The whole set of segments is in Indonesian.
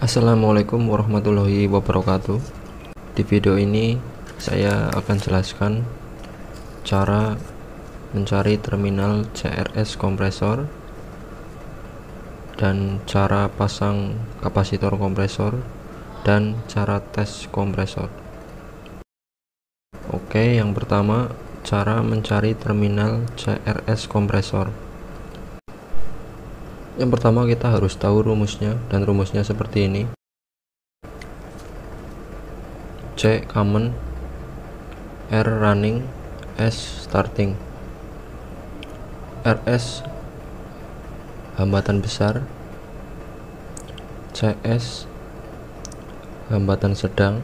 Assalamualaikum warahmatullahi wabarakatuh. Di video ini saya akan jelaskan cara mencari terminal CRS kompresor dan cara pasang kapasitor kompresor dan cara tes kompresor. Oke, yang pertama, cara mencari terminal CRS kompresor. Yang pertama, kita harus tahu rumusnya, dan rumusnya seperti ini. C common, R running, S starting. RS hambatan besar, CS hambatan sedang,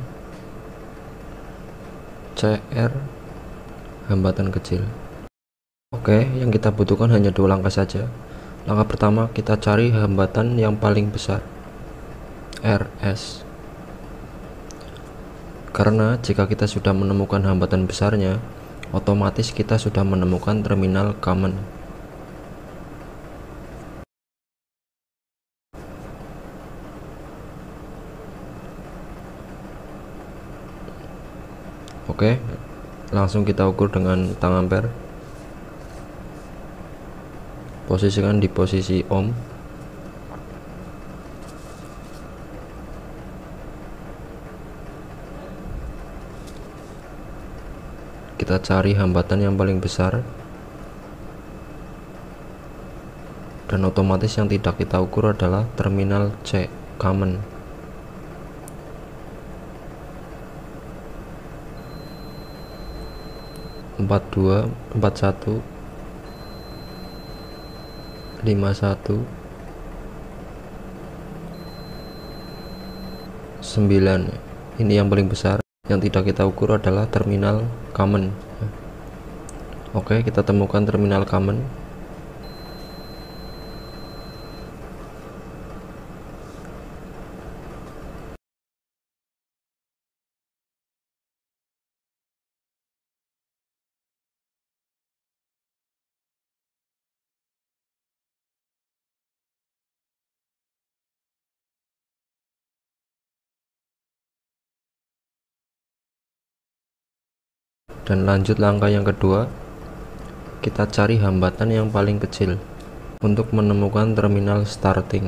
CR hambatan kecil. Oke, yang kita butuhkan hanya dua langkah saja. Langkah pertama, kita cari hambatan yang paling besar, RS. Karena jika kita sudah menemukan hambatan besarnya, otomatis kita sudah menemukan terminal common. Oke, langsung kita ukur dengan tang ampere. Posisikan di posisi ohm. Kita cari hambatan yang paling besar, dan otomatis yang tidak kita ukur adalah terminal C common. Empat dua, 41, 51, 9. Ini yang paling besar. Yang tidak kita ukur adalah terminal common. Oke, kita temukan terminal common. Dan lanjut langkah yang kedua, kita cari hambatan yang paling kecil untuk menemukan terminal starting.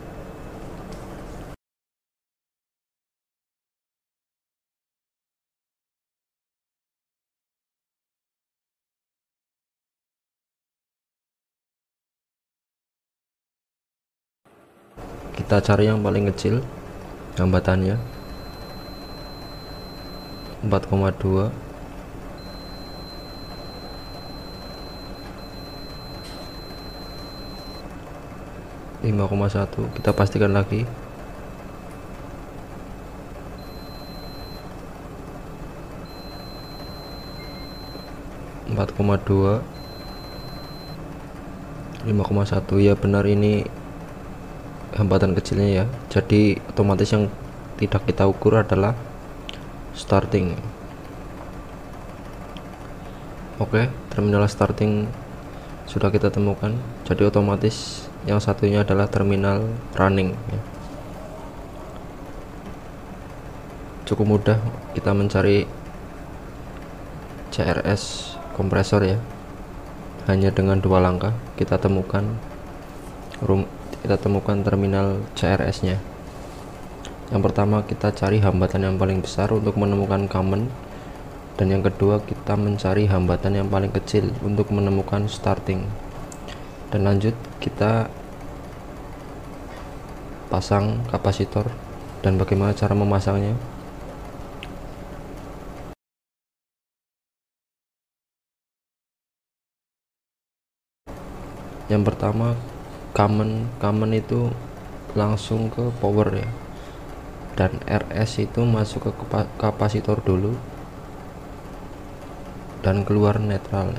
Kita cari yang paling kecil hambatannya, 4,2, 5,1. Kita pastikan lagi, 4,2, 5,1. Ya benar, ini hambatan kecilnya ya. Jadi otomatis yang tidak kita ukur adalah starting. Oke, terminal starting sudah kita temukan, jadi otomatis yang satunya adalah terminal running ya. Cukup mudah kita mencari CRS kompresor ya, hanya dengan dua langkah kita temukan terminal CRS nya. Yang pertama, kita cari hambatan yang paling besar untuk menemukan common, dan yang kedua, kita mencari hambatan yang paling kecil untuk menemukan starting. Dan lanjut, kita pasang kapasitor. Dan bagaimana cara memasangnya? Yang pertama, common itu langsung ke power ya, dan RS itu masuk ke kapasitor dulu dan keluar netral.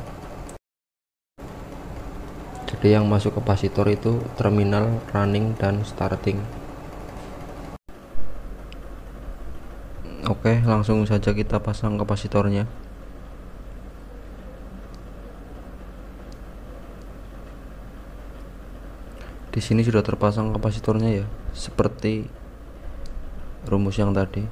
Jadi yang masuk kapasitor itu terminal running dan starting. Oke, langsung saja kita pasang kapasitornya. Di sini sudah terpasang kapasitornya ya, seperti rumus yang tadi.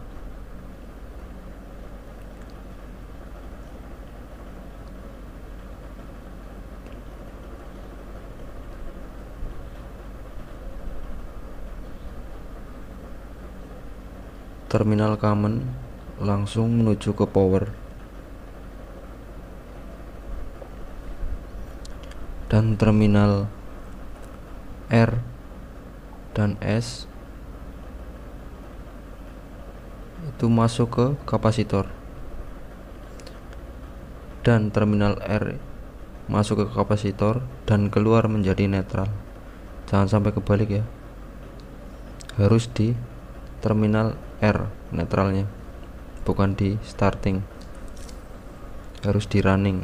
Terminal common langsung menuju ke power, dan terminal R dan S itu masuk ke kapasitor, dan terminal R masuk ke kapasitor dan keluar menjadi netral. Jangan sampai kebalik ya, harus di terminal R netralnya, bukan di starting, harus di running.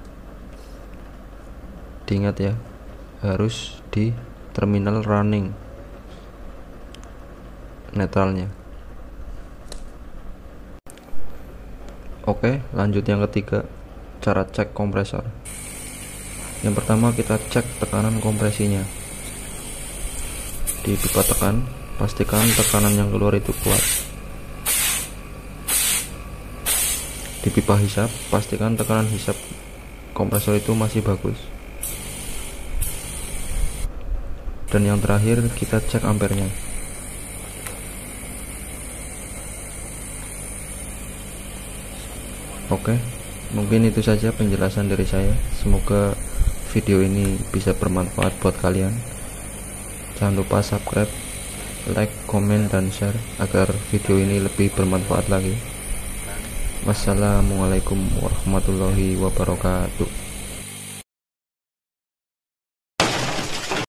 Diingat ya, harus di terminal running netralnya. Oke, lanjut yang ketiga, cara cek kompresor. Yang pertama kita cek tekanan kompresinya. Di pipa tekan, pastikan tekanan yang keluar itu kuat. Di pipa hisap, pastikan tekanan hisap kompresor itu masih bagus. Dan yang terakhir kita cek ampernya. Oke, mungkin itu saja penjelasan dari saya. Semoga video ini bisa bermanfaat buat kalian. Jangan lupa subscribe, like, komen, dan share agar video ini lebih bermanfaat lagi. Wassalamualaikum warahmatullahi wabarakatuh.